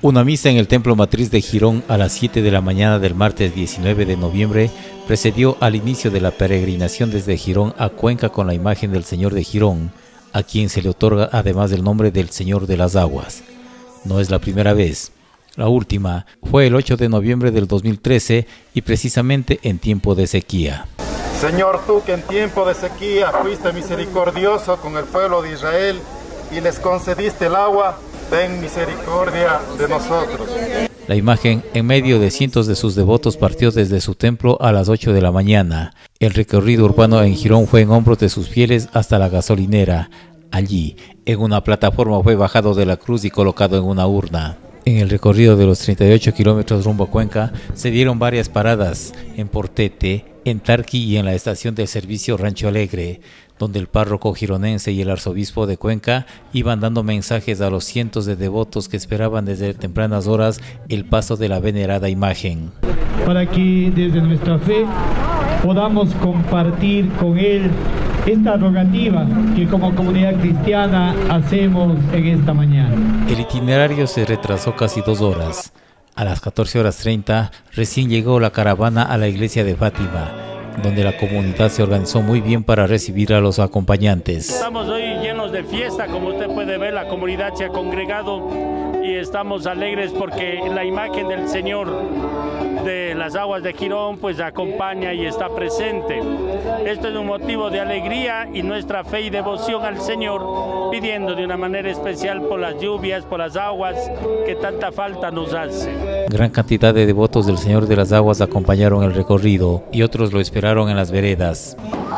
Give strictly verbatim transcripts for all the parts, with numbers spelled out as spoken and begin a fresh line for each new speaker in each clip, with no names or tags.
Una misa en el Templo Matriz de Girón a las siete de la mañana del martes diecinueve de noviembre precedió al inicio de la peregrinación desde Girón a Cuenca con la imagen del Señor de Girón, a quien se le otorga además el nombre del Señor de las Aguas. No es la primera vez. La última fue el ocho de noviembre del dos mil trece y precisamente en tiempo de sequía.
Señor, tú que en tiempo de sequía fuiste misericordioso con el pueblo de Israel y les concediste el agua, ten misericordia de nosotros.
La imagen, en medio de cientos de sus devotos, partió desde su templo a las ocho de la mañana. El recorrido urbano en Girón fue en hombros de sus fieles hasta la gasolinera. Allí, en una plataforma, fue bajado de la cruz y colocado en una urna. En el recorrido de los treinta y ocho kilómetros rumbo a Cuenca, se dieron varias paradas en Portete, en Tarqui y en la estación del servicio Rancho Alegre, donde el párroco gironense y el arzobispo de Cuenca iban dando mensajes a los cientos de devotos que esperaban desde tempranas horas el paso de la venerada imagen.
Para que desde nuestra fe podamos compartir con él esta rogativa que como comunidad cristiana hacemos en esta mañana.
El itinerario se retrasó casi dos horas. A las catorce horas treinta recién llegó la caravana a la iglesia de Fátima, donde la comunidad se organizó muy bien para recibir a los acompañantes.
Estamos hoy llenos de fiesta, como usted puede ver, la comunidad se ha congregado y estamos alegres porque la imagen del Señor de las Aguas de Girón pues acompaña y está presente. Esto es un motivo de alegría y nuestra fe y devoción al Señor, pidiendo de una manera especial por las lluvias, por las aguas que tanta falta nos hace.
Gran cantidad de devotos del Señor de las Aguas acompañaron el recorrido y otros lo esperaron en las veredas.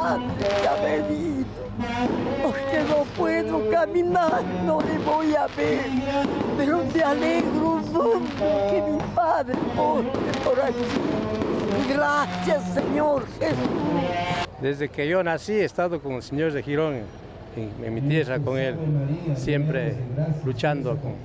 Porque no puedo caminar, no le voy a ver, pero me alegro mucho que mi Padre pone por aquí. Gracias, Señor Jesús.
Desde que yo nací he estado con el Señor de Girón, en, en mi tierra con Él, siempre luchando con.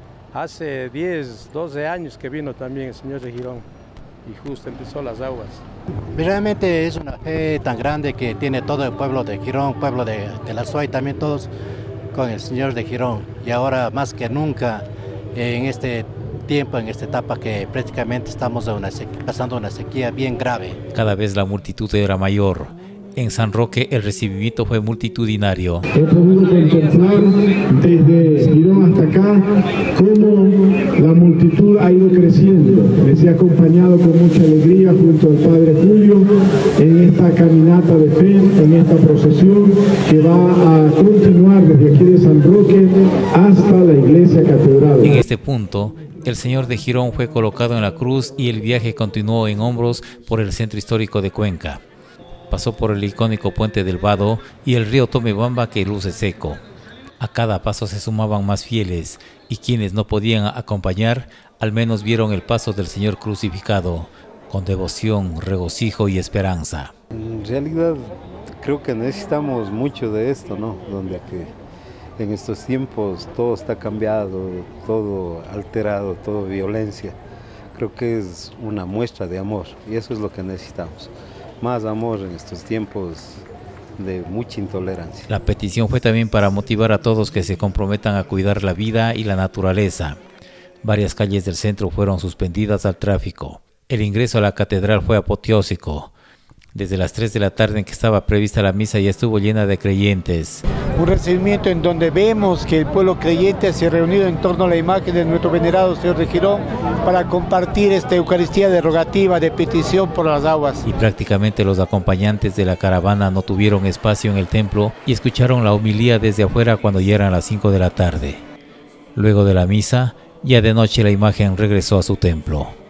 Hace diez, doce años que vino también el Señor de Girón y justo empezó las aguas.
Realmente es una fe tan grande que tiene todo el pueblo de Girón, pueblo de, de la Suay, también todos con el Señor de Girón. Y ahora más que nunca, en este tiempo, en esta etapa que prácticamente estamos una sequía, pasando una sequía bien grave.
Cada vez la multitud era mayor. En San Roque el recibimiento fue multitudinario.
He podido contemplar desde Girón hasta acá cómo la multitud ha ido creciendo. Les he acompañado con mucha alegría junto al Padre Julio en esta caminata de fe, en esta procesión que va a continuar desde aquí de San Roque hasta la iglesia catedral.
En este punto, el Señor de Girón fue colocado en la cruz y el viaje continuó en hombros por el centro histórico de Cuenca. Pasó por el icónico puente del Vado y el río Tomebamba que luce seco. A cada paso se sumaban más fieles y quienes no podían acompañar al menos vieron el paso del Señor crucificado con devoción, regocijo y esperanza.
En realidad creo que necesitamos mucho de esto, ¿no? Donde que en estos tiempos todo está cambiado, todo alterado, todo violencia. Creo que es una muestra de amor y eso es lo que necesitamos. Más amor en estos tiempos de mucha intolerancia.
La petición fue también para motivar a todos que se comprometan a cuidar la vida y la naturaleza. Varias calles del centro fueron suspendidas al tráfico. El ingreso a la catedral fue apoteósico. Desde las tres de la tarde en que estaba prevista la misa ya estuvo llena de creyentes.
Un recibimiento en donde vemos que el pueblo creyente se ha reunido en torno a la imagen de nuestro venerado Señor de Girón para compartir esta Eucaristía de rogativa, de petición por las aguas.
Y prácticamente los acompañantes de la caravana no tuvieron espacio en el templo y escucharon la homilía desde afuera cuando ya eran las cinco de la tarde. Luego de la misa, ya de noche la imagen regresó a su templo.